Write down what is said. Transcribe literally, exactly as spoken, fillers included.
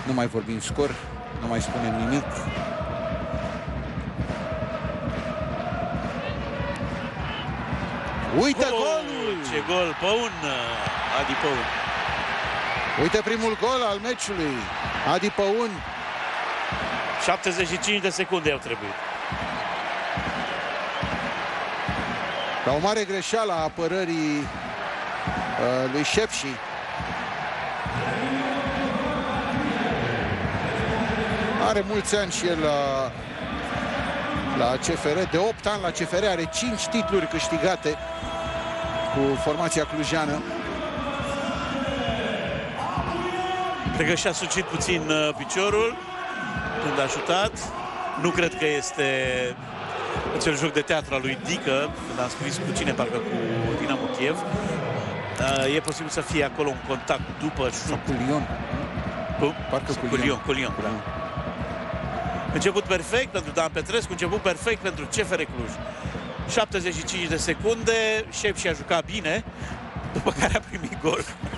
Nu mai vorbim scor, nu mai spunem nimic. Uite oh, golul! Ce gol! Păun, Adi Păun. Uite primul gol al meciului. Adi Păun. șaptezeci și cinci de secunde au trebuit. La o mare greșeală a apărării uh, lui Șepși. Are mulți ani și el la, la C F R. De opt ani la C F R. Are cinci titluri câștigate cu formația clujană. Cred că și-a sucit puțin uh, piciorul când a șutat. Nu cred că este acel joc de teatru al lui Dică, când am scris cu cine, parcă cu Dinamo Kiev. Uh, e posibil să fie acolo un contact după șut. Cu Lyon. Cu? Parcă cu, cu Lyon. Cu Lyon, da. Început perfect pentru Dan Petrescu, început perfect pentru C F R Cluj. șaptezeci și cinci de secunde, Șepși a jucat bine, după care a primit gol.